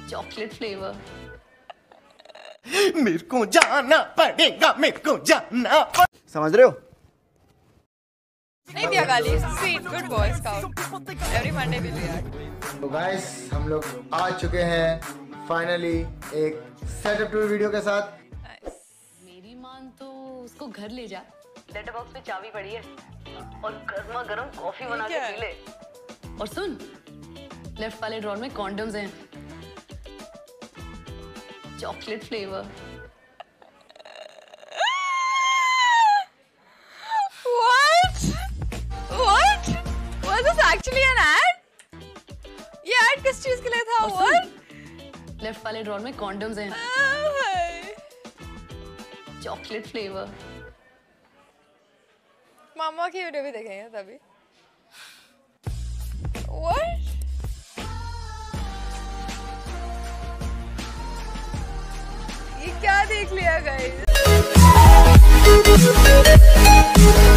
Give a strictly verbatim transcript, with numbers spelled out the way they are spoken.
Chocolate flavour. मेरे को जाना पड़ेगा, मेरे को जाना। समझ रहे हो? नहीं दिया गाली। Sweet good boy scout. Every Monday will be यार। तो गाइस हम लोग आ चुके हैं फाइनली एक सेटअप टूर वीडियो के साथ। मेरी मान तो उसको घर ले जा, लेटर बॉक्स में चाबी पड़ी है और गर्मा गर्म कॉफी बना के पी ले। और सुन, लेफ्ट वाले ड्रॉर में कॉन्डम्स हैं, chocolate flavour. What? What? Was this actually an ad? ये ad किस चीज के लिए था? What? लेफ्ट वाले ड्रॉर में कॉन्डम्स हैं, चॉकलेट फ्लेवर। मामा की वीडियो भी देखेंगे तभी। What? ये क्या देख लिया गाइस?